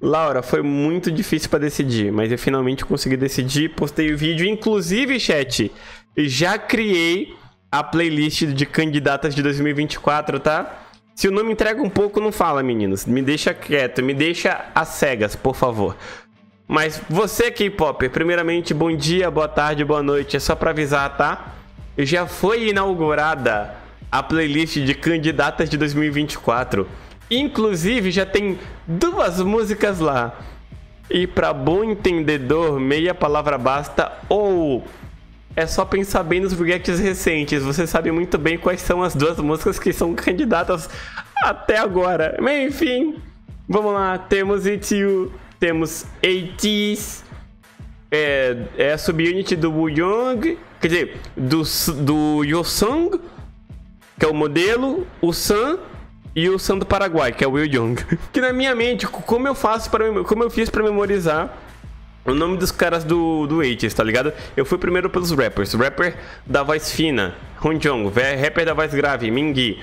Laura, foi muito difícil pra decidir, mas eu finalmente consegui decidir, postei o vídeo. Inclusive, chat, já criei a playlist de candidatas de 2024, tá? Se o nome entrega um pouco, não fala, meninos. Me deixa quieto, me deixa às cegas, por favor. Mas você, K-Popper, primeiramente, bom dia, boa tarde, boa noite. É só pra avisar, tá? Já foi inaugurada a playlist de candidatas de 2024. Inclusive, já tem 2 músicas lá. E pra bom entendedor, meia palavra basta ou... É só pensar bem nos reacts recentes. Você sabe muito bem quais são as 2 músicas que são candidatas até agora. Mas enfim, vamos lá. Temos It's You, temos ATEEZ, é a subunit do Wooyoung, quer dizer, do Yosung, que é o modelo, o Sun e o Sun do Paraguai, que é o Wooyoung. Que na minha mente, como eu fiz pra memorizar o nome dos caras do ATEEZ, tá ligado? Eu fui primeiro pelos rappers. Rapper da voz fina, Honjong. Rapper da voz grave, Mingi.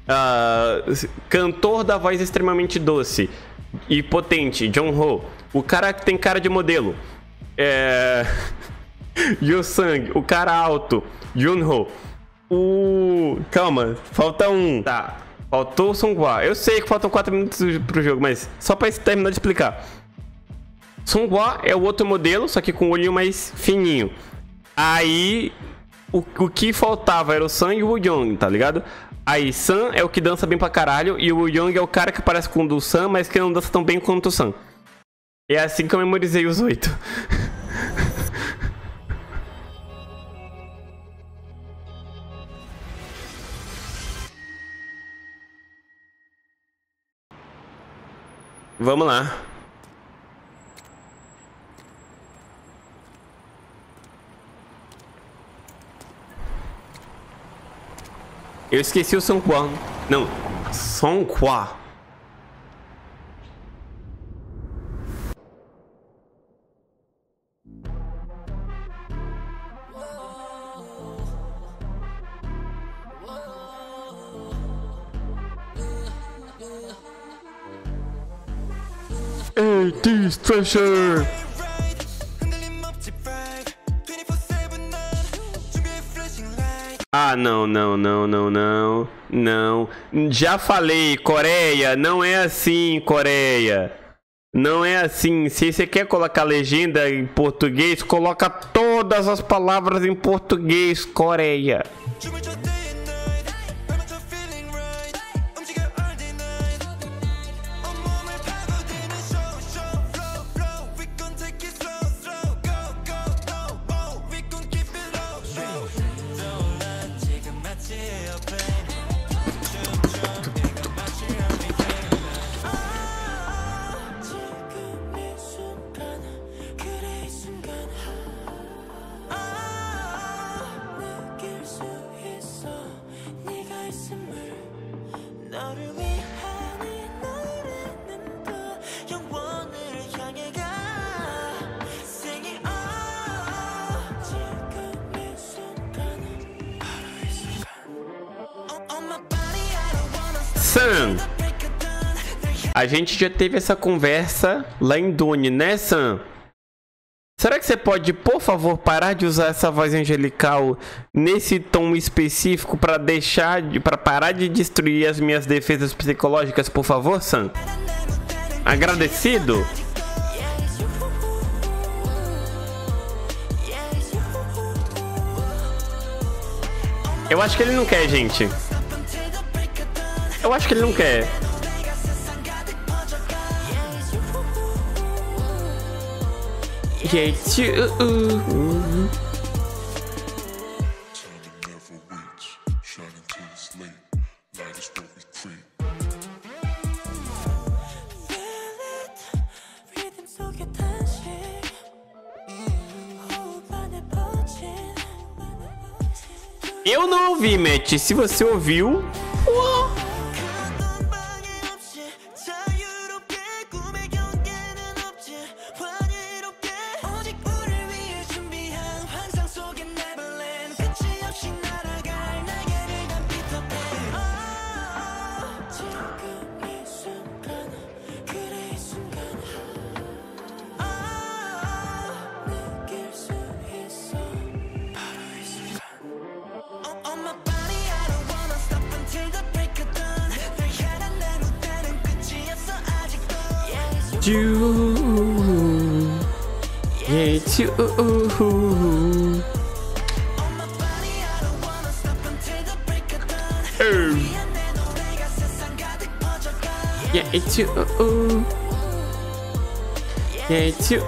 Cantor da voz extremamente doce e potente, Jongho. O cara que tem cara de modelo, Yosung. O cara alto, Junho. Calma, falta um. Tá, faltou o Songhua. Eu sei que faltam 4 minutos pro jogo, mas só pra terminar de explicar. Songhua é o outro modelo, só que com o olhinho mais fininho. Aí, o que faltava era o Sun e o Wooyoung, tá ligado? Aí, Sun é o que dança bem pra caralho, e o Wooyoung é o cara que parece com o do Sun, mas que não dança tão bem quanto o Sun. É assim que eu memorizei os 8. Vamos lá. Eu esqueci o Songhua. Não, Songhua. ATEEZ Treasure. Ah, não. Já falei, Coreia, não é assim, Coreia. Não é assim. Se você quer colocar legenda em português, coloca todas as palavras em português, Coreia. Sam, a gente já teve essa conversa lá em Dune, né, Sam? Será que você pode, por favor, parar de usar essa voz angelical nesse tom específico para parar de destruir as minhas defesas psicológicas, por favor, Sam? Agradecido? Eu acho que ele não quer, gente. Eu acho que ele não quer. Gente, eu não ouvi, Matt. Se você ouviu... you. Yeah, it's you. Yeah, it's you. Yeah, it's you.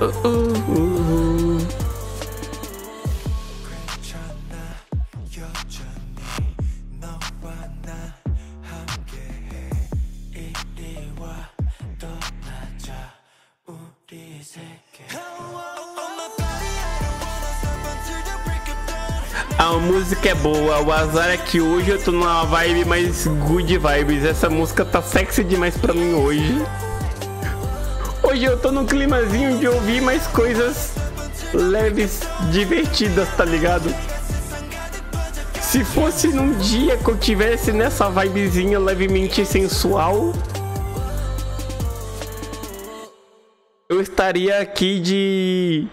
A música é boa, o azar é que hoje eu tô numa vibe mais good vibes. Essa música tá sexy demais pra mim hoje. Hoje eu tô num climazinho de ouvir mais coisas leves, divertidas, tá ligado? Se fosse num dia que eu tivesse nessa vibezinha levemente sensual, eu estaria aqui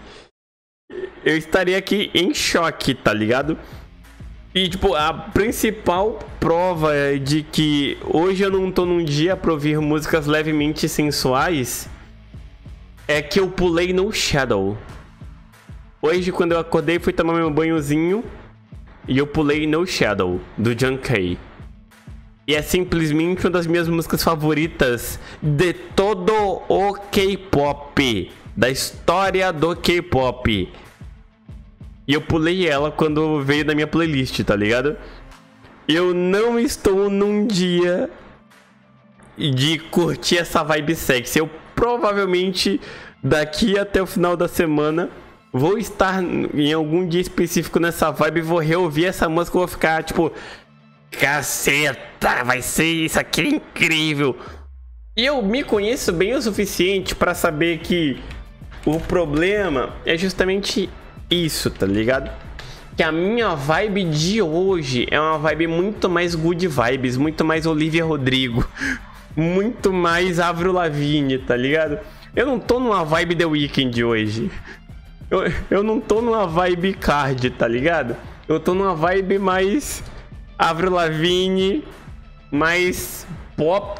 em choque, tá ligado? E tipo, a principal prova de que hoje eu não tô num dia pra ouvir músicas levemente sensuais é que eu pulei no Shadow. Hoje, quando eu acordei, fui tomar meu banhozinho e eu pulei no Shadow, do Junkei. E é simplesmente uma das minhas músicas favoritas de todo o K-pop, da história do K-pop. E eu pulei ela quando veio da minha playlist, tá ligado? Eu não estou num dia de curtir essa vibe sexy. Eu provavelmente, daqui até o final da semana, vou estar em algum dia específico nessa vibe, vou reouvir essa música e vou ficar tipo... Caceta, vai ser isso aqui, é incrível. E eu me conheço bem o suficiente pra saber que o problema é justamente isso, tá ligado? Que a minha vibe de hoje é uma vibe muito mais good vibes, muito mais Olivia Rodrigo, muito mais Avril Lavigne, tá ligado? Eu não tô numa vibe The Weeknd hoje. Eu não tô numa vibe Card, tá ligado? Eu tô numa vibe mais Avril Lavigne, mais pop.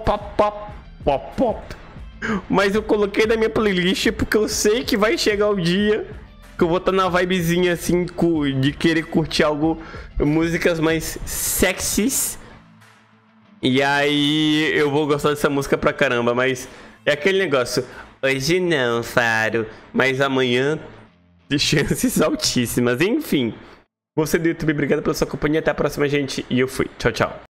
Mas eu coloquei na minha playlist porque eu sei que vai chegar o dia que eu vou estar na vibezinha assim de querer curtir algo, músicas mais sexys. E aí eu vou gostar dessa música pra caramba, mas é aquele negócio. Hoje não, Faro, mas amanhã de chances altíssimas. Enfim, você do YouTube, obrigado pela sua companhia. Até a próxima, gente. E eu fui. Tchau, tchau.